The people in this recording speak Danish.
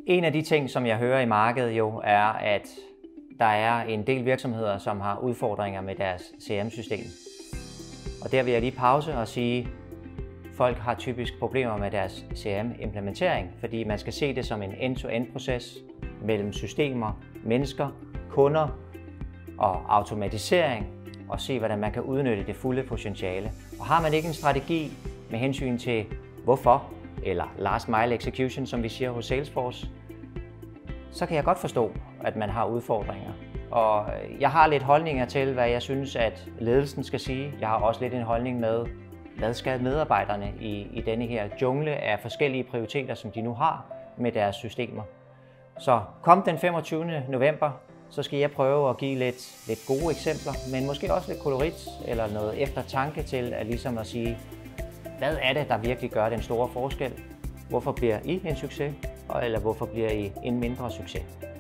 En af de ting, som jeg hører i markedet jo, er, at der er en del virksomheder, som har udfordringer med deres CRM-system. Og der vil jeg lige pause og sige, at folk har typisk problemer med deres CRM-implementering, fordi man skal se det som en end-to-end-proces mellem systemer, mennesker, kunder og automatisering, og se, hvordan man kan udnytte det fulde potentiale. Og har man ikke en strategi med hensyn til hvorfor, eller last mile execution, som vi siger hos Salesforce, så kan jeg godt forstå, at man har udfordringer. Og jeg har lidt holdninger til, hvad jeg synes, at ledelsen skal sige. Jeg har også lidt en holdning med, hvad skal medarbejderne i denne her jungle af forskellige prioriteter, som de nu har med deres systemer. Så kom den 25. november, så skal jeg prøve at give lidt gode eksempler, men måske også lidt kolorit eller noget eftertanke til at sige, hvad er det, der virkelig gør den store forskel? Hvorfor bliver I en succes, eller hvorfor bliver I en mindre succes?